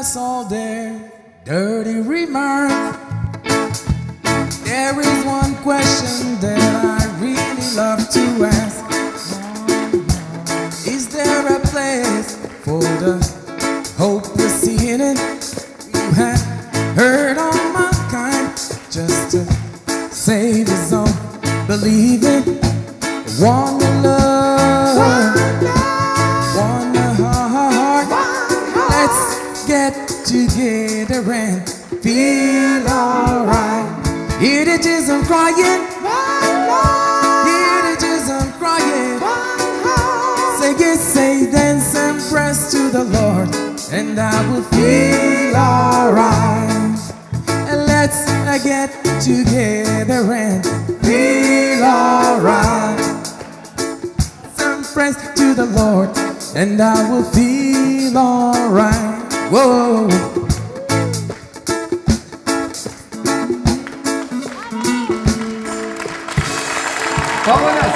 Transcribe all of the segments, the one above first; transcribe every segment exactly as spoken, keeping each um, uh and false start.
us all their dirty remarks. There is one question that I really love to ask. Is there a place for the hopeless sinning? You have heard all mankind just to save his own. Believe it, wanna love, wanna heart. Let's get together and feel alright. Here it is, I'm crying. Here it is, I'm crying. Say yes, say dance and press to the Lord, and I will feel alright. And let's get together and feel alright. Some press to the Lord, and I will feel alright. Whoa. Bravo Anas.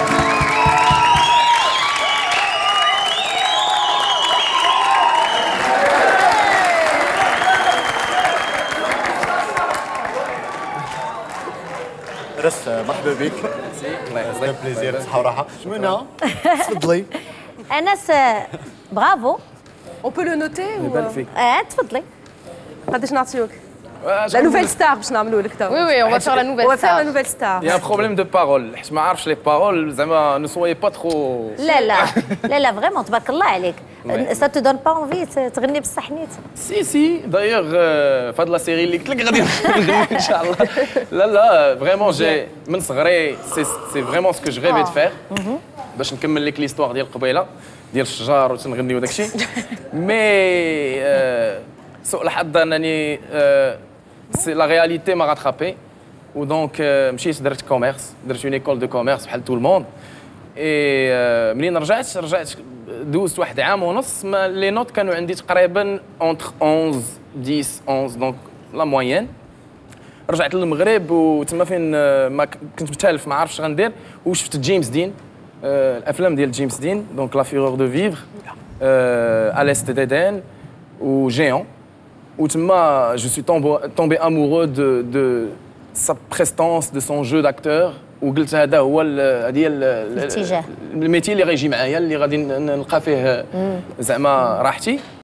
رس مرحبا بك. الله يعطيك بليزير بصحة وراحة. شوينة؟ تفضلي. أنس برافو. On peut le noter ou اه تفضلي. قداش نعطيوك؟ لا نوفيل ستار باش نعملوا لك تو. Oui oui, on va faire la nouvelle On va faire star. la nouvelle star. Il y a un problème de parole. حيت ما عارفش لي بارول زعما ne soyez pas trop. لا لا لا لا فريمون تبارك الله عليك. Ça te donne pas envie تغني بصح نيت. سي سي دايوغ في هاد لا سيري اللي قلت لك غادي نغني ان شاء الله. لا لا فريمون جي من صغري سي سي فريمون سكو جو ريفي دو فير باش نكمل لك ليستواغ ديال قبيله ديال الشجار وتنغني وداك الشيء. مي سوء الحظ انني سي لا رياليتي ما غاترابي ودونك مشيت درت كوميرس درت اون ايكول دو كوميرس بحال تو الموند. اي منين رجعت رجعت دوزت واحد عام ونص لي نوت كانوا عندي تقريبا اونتر احد عشر عشرة دونك لا موين. رجعت للمغرب وتما فين ما كنت متالف ما عرفتش غندير وشفت جيمس دين الافلام ديال جيمس دين دونك لا فيغور دو فيفر اليست ديدين وجيون وتما جو سوي تومبي امورو دو دو sa prestance de son jeu d'acteur وقلت هذا هو هذه الاتجاه الميتي اللي غيجي معايا اللي غادي نلقى فيه زعما راحتي